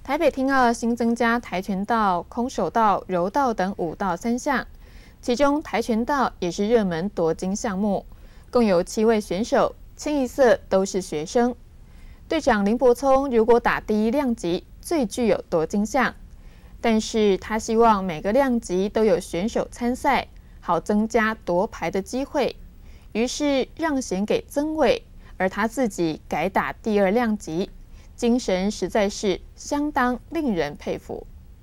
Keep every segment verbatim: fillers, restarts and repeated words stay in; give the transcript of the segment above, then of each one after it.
台北厅奥新增加跆拳道、空手道、柔道等五道三项，其中跆拳道也是热门夺金项目，共有七位选手，清一色都是学生。队长林柏聪如果打第一量级，最具有夺金相，但是他希望每个量级都有选手参赛，好增加夺牌的机会，于是让贤给曾伟，而他自己改打第二量级。精神实在是相当令人佩服。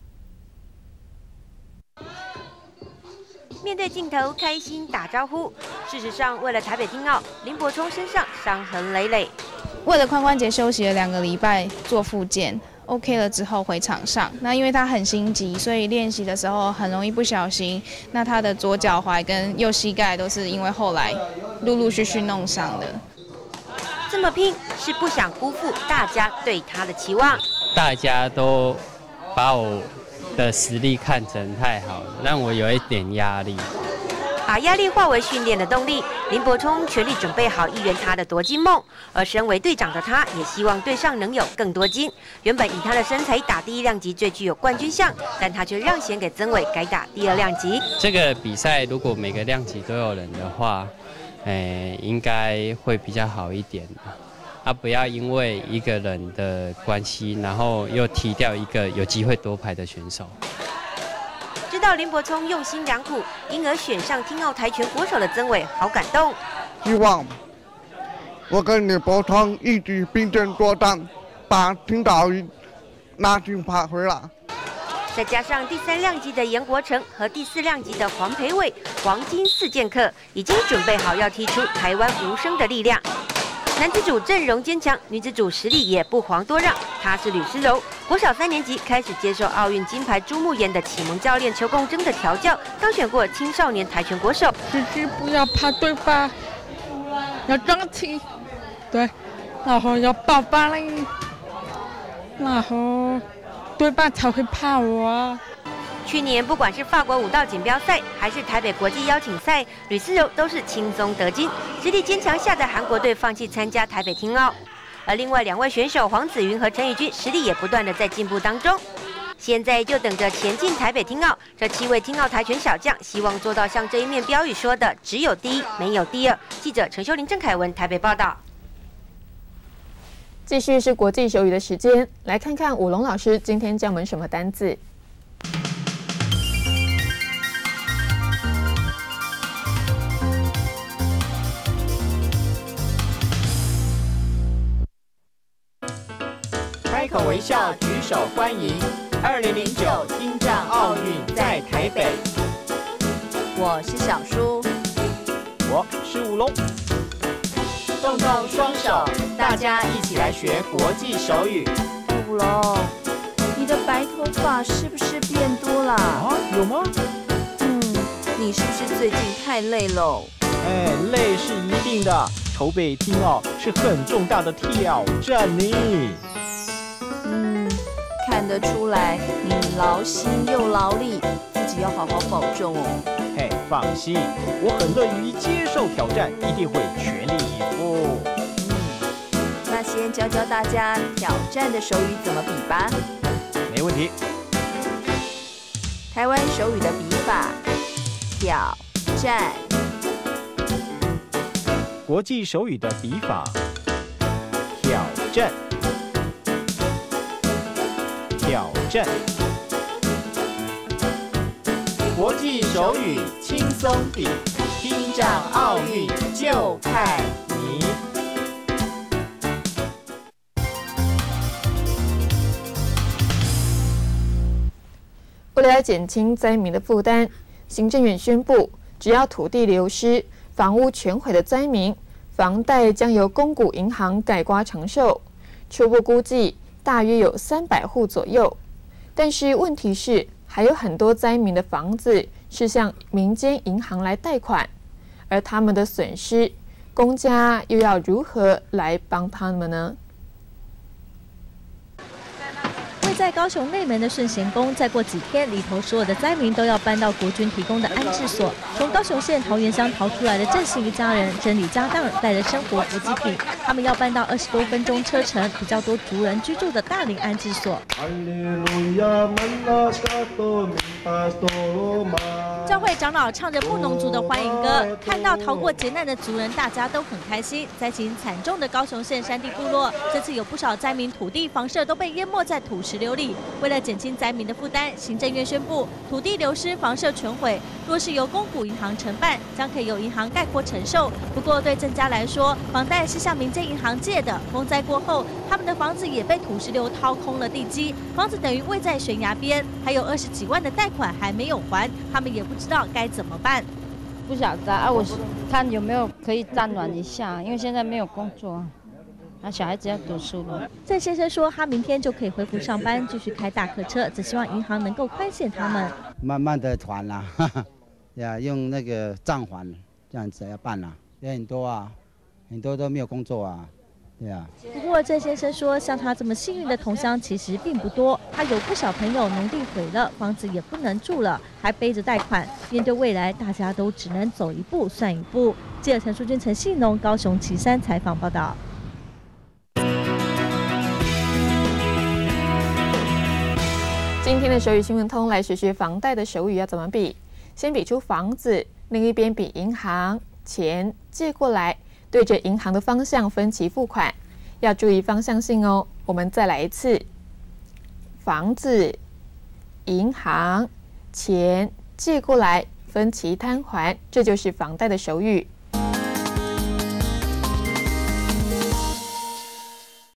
面对镜头开心打招呼，事实上，为了台北厅奥，林柏聪身上伤痕累累。 为了髋关节休息了两个礼拜，做复健 ，OK 了之后回场上。那因为他很心急，所以练习的时候很容易不小心。那他的左脚踝跟右膝盖都是因为后来陆陆续续弄伤的。 这么拼是不想辜负大家对他的期望。 大家都把我的实力看成太好了，让我有一点压力。 把压力化为训练的动力，林柏聪全力准备好一圆他的夺金梦。而身为队长的他，也希望队上能有更多金。原本以他的身材打第一量级最具有冠军相，但他却让贤给曾伟改打第二量级。 这个比赛如果每个量级都有人的话。 诶，应该会比较好一点啊！不要因为一个人的关系，然后又踢掉一个有机会夺牌的选手。 知道林柏聪用心良苦，因而选上厅奥跆拳国手的曾伟，好感动。 希望我跟林柏聪一起并肩作战，把青岛拿金牌回来。 再加上第三量级的严国成和第四量级的黄培伟，黄金四剑客已经准备好要踢出台湾无声的力量。男子组阵容坚强，女子组实力也不遑多让。她是吕思柔，国小三年级开始接受奥运金牌朱木炎的启蒙教练邱共贞的调教，当选过青少年跆拳国手。 必须不要怕对方，要争气，对，然后要爆发力，然后。 对方才会怕我啊！ 去年不管是法国武道锦标赛，还是台北国际邀请赛，吕思柔都是轻松得金，实力坚强，吓得韩国队放弃参加台北厅奥。而另外两位选手黄子云和陈宇君，实力也不断的在进步当中。现在就等着前进台北厅奥。这七位厅奥跆拳小将，希望做到像这一面标语说的：“只有第一，没有第二。”记者陈秀玲、郑凯文台北报道。 继续是国际手语的时间，来看看武龙老师今天教我们什么单字。 开口微笑，举手欢迎。二零零九听障奥运在台北。 我是小叔， 我是武龙。 动动双手，大家一起来学国际手语。 武龙，你的白头发是不是变多了？ 啊，有吗？ 嗯，你是不是最近太累喽？ 哎，累是一定的，筹备厅奥是很重大的挑战呢。 嗯，看得出来你劳心又劳力，自己要好好保重哦。 嘿，放心，我很乐于接受挑战，一定会全力以赴。 嗯，那先教教大家挑战的手语怎么比吧。 没问题。 台湾手语的比法，挑战。 国际手语的比法，挑战。挑战。国际手语轻松比，听障奥运就看你。 为了减轻灾民的负担，行政院宣布，只要土地流失、房屋全毁的灾民，房贷将由公股银行概括承受。初步估计大约有三百户左右。但是问题是，还有很多灾民的房子是向民间银行来贷款，而他们的损失，公家又要如何来帮他们呢？ 为在高雄内门的顺贤宫，再过几天，里头所有的灾民都要搬到国军提供的安置所。从高雄县桃园乡逃出来的郑姓一家人，整理家当，带着生活补给品，他们要搬到二十多分钟车程、比较多族人居住的大林安置所。教会长老唱着布农族的欢迎歌，看到逃过劫难的族人，大家都很开心。灾情惨重的高雄县山地部落，这次有不少灾民土地、房舍都被淹没在土石流里。为了减轻灾民的负担，行政院宣布土地流失、房舍全毁，若是由公股银行承办，将可以由银行概括承受。不过对郑家来说，房贷是向民间银行借的，风灾过后，他们的房子也被土石流掏空了地基，房子等于位在悬崖边，还有二十几万的贷款还没有还，他们也不知道该怎么办。 不晓得啊，我看有没有可以暂缓一下，因为现在没有工作，那小孩子要读书了。 郑先生说，他明天就可以恢复上班，继续开大客车，只希望银行能够宽限他们。 慢慢的还啦，哈哈，呀，用那个暂缓这样子要办啦，也很多啊，很多都没有工作啊。对啊， 不过郑先生说，像他这么幸运的同乡其实并不多。他有不少朋友农地毁了，房子也不能住了，还背着贷款。面对未来，大家都只能走一步算一步。记者陈淑君、陈信农，高雄旗山采访报道。 今天的手语新闻通来学学房贷的手语要怎么比。先比出房子，另一边比银行，钱借过来。对着银行的方向分期付款，要注意方向性哦。我们再来一次：房子、银行、钱借过来，分期摊还，这就是房贷的手语。